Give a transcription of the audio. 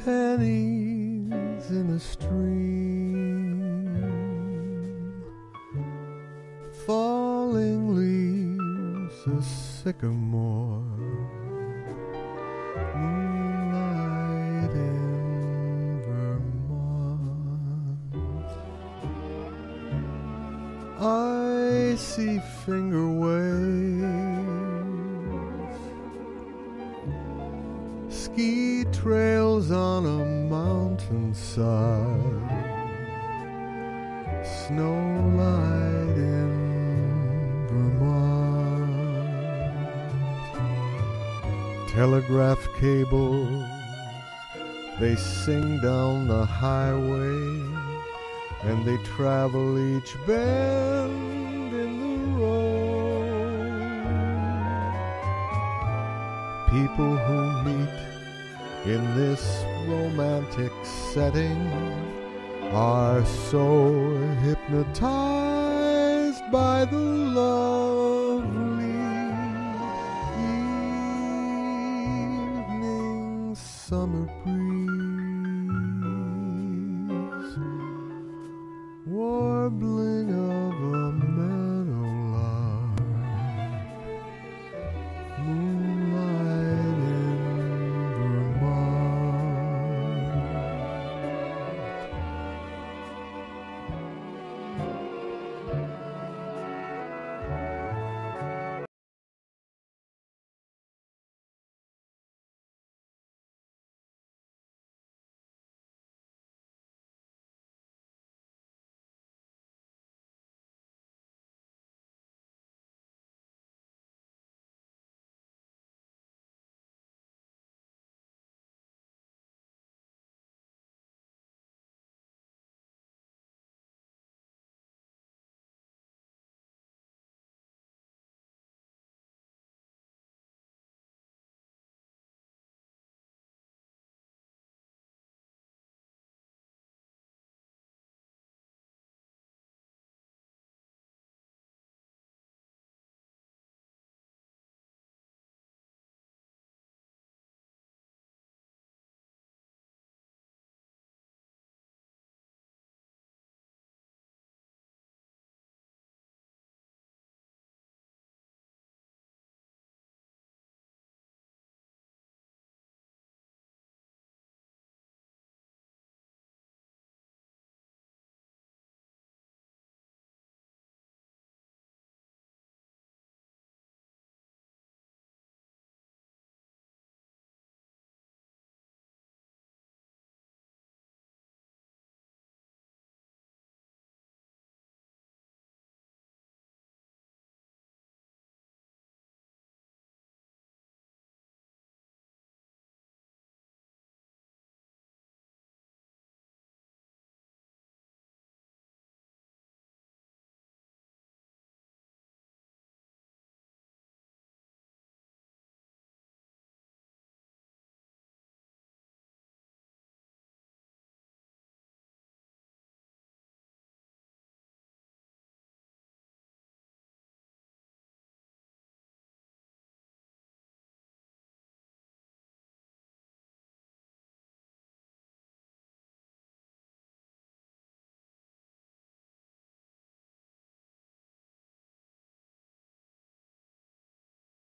pennies in a stream, falling leaves a sycamore, moonlight in Vermont. I see finger waves, ski trails on a mountainside, snowlight in Vermont. Telegraph cables, they sing down the highway, and they travel each bend in the road. People who meet in this romantic setting are so hypnotized by the lovely evening summer breeze.